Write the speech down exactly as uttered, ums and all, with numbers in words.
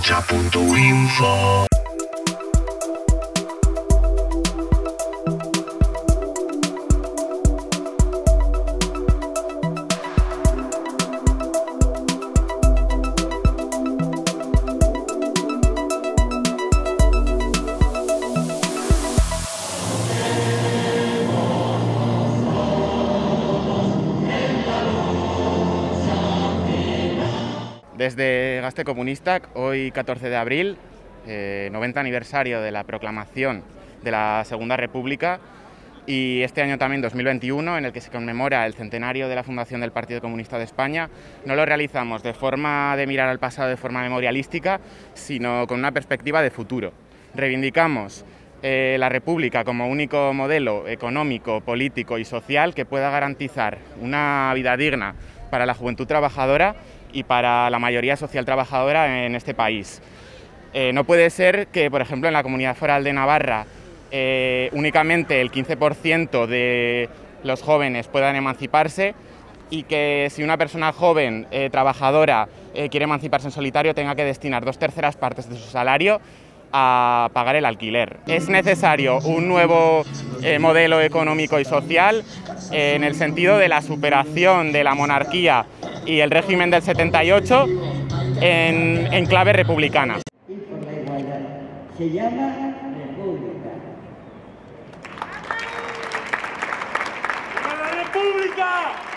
Rocha punto info. Desde Gazte Komunistak, hoy catorce de abril, eh, noventa aniversario de la proclamación de la Segunda República, y este año también dos mil veintiuno, en el que se conmemora el centenario de la fundación del Partido Comunista de España, no lo realizamos de forma de mirar al pasado de forma memorialística, sino con una perspectiva de futuro. Reivindicamos eh, la República como único modelo económico, político y social que pueda garantizar una vida digna para la juventud trabajadora y para la mayoría social trabajadora en este país. Eh, no puede ser que, por ejemplo, en la Comunidad Foral de Navarra eh, únicamente el quince por ciento de los jóvenes puedan emanciparse y que si una persona joven, eh, trabajadora, eh, quiere emanciparse en solitario, tenga que destinar dos terceras partes de su salario a pagar el alquiler. Es necesario un nuevo eh, modelo económico y social eh, en el sentido de la superación de la monarquía y el régimen del setenta y ocho en, en clave republicana. Y por la igualdad. Se llama República. ¡Viva la República!